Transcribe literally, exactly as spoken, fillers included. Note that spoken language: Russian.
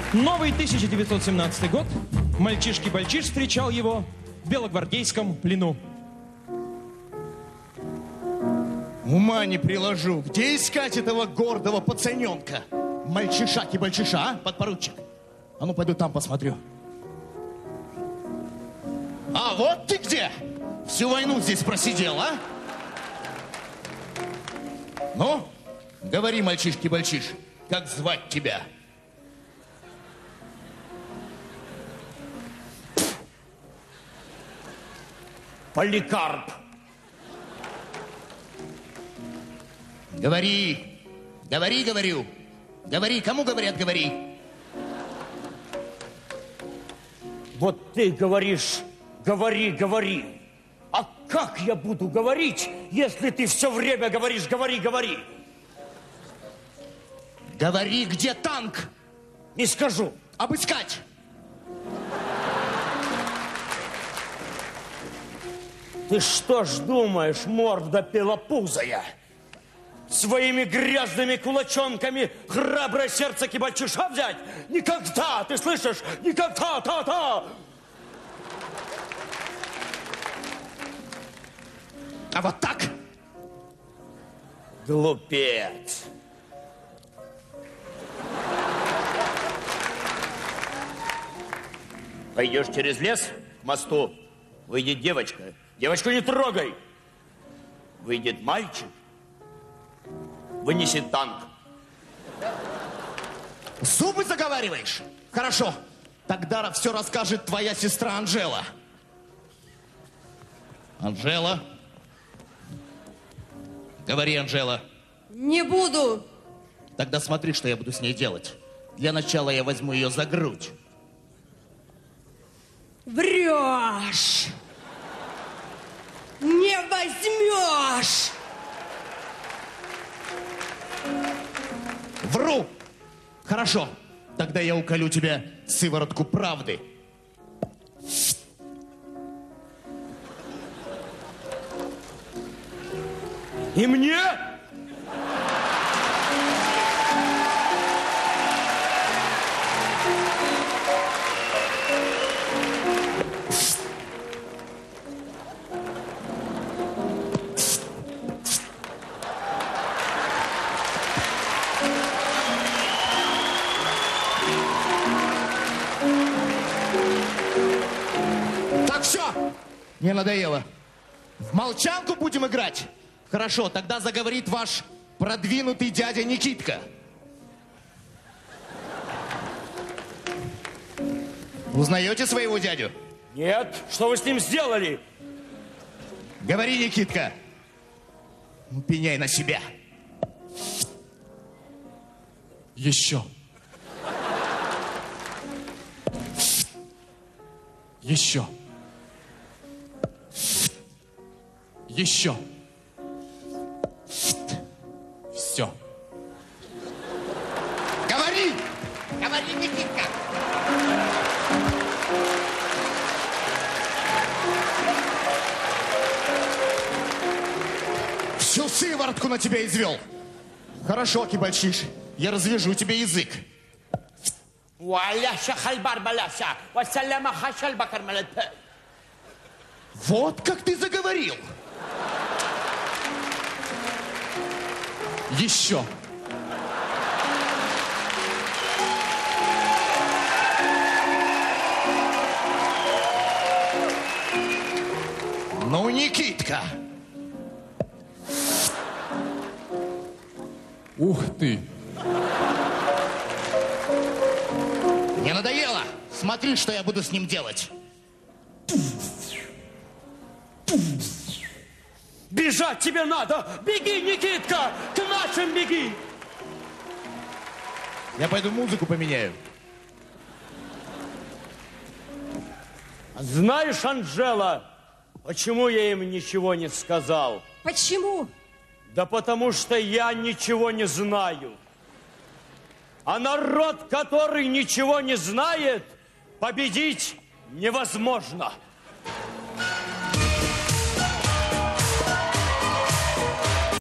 Новый тысяча девятьсот семнадцатый год. Мальчишки-бальчиш встречал его в белогвардейском плену. Ума не приложу. Где искать этого гордого пацаненка? Мальчишаки-бальчиша, а, подпоручик? А ну, пойду там посмотрю. А, вот ты где? Всю войну здесь просидел, а? Ну, говори, мальчишки-бальчиш, как звать тебя? Поликарп. Говори, говори, говорю. Говори, кому говорят, говори. Вот ты говоришь, говори, говори. А как я буду говорить, если ты все время говоришь, говори, говори? Говори, где танк? Не скажу. Обыскать. Ты что ж думаешь, морда пелопузая? Своими грязными кулачонками храброе сердце кибальчиша взять? Никогда, ты слышишь? Никогда, та-та! А вот так? Глупец. Пойдешь через лес к мосту, выйдет девочка. Девочку не трогай. Выйдет мальчик, вынесет танк. Зубы заговариваешь? Хорошо. Тогда все расскажет твоя сестра Анжела. Анжела? Говори, Анжела. Не буду. Тогда смотри, что я буду с ней делать. Для начала я возьму ее за грудь. Врешь. Не возьмешь. Вру. Хорошо. Тогда я уколю тебя сыворотку правды. И мне? Так, все. Не надоело. В молчанку будем играть? Хорошо, тогда заговорит ваш продвинутый дядя Никитка. Узнаете своего дядю? Нет. Что вы с ним сделали? Говори, Никитка. Ну, пеняй на себя. Еще. Еще. Еще. Все. Говори! Говори, Никитка! Всю сыворотку на тебя извел. Хорошо, кибальчиш, я развяжу тебе язык. Вот как ты заговорил. Еще. Ну, Никитка. Ух ты. Не надоело? Смотри, что я буду с ним делать. Бежать тебе надо! Беги, Никитка! К нашим беги! Я пойду музыку поменяю. Знаешь, Анжела, почему я им ничего не сказал? Почему? Да потому что я ничего не знаю. А народ, который ничего не знает, победить невозможно.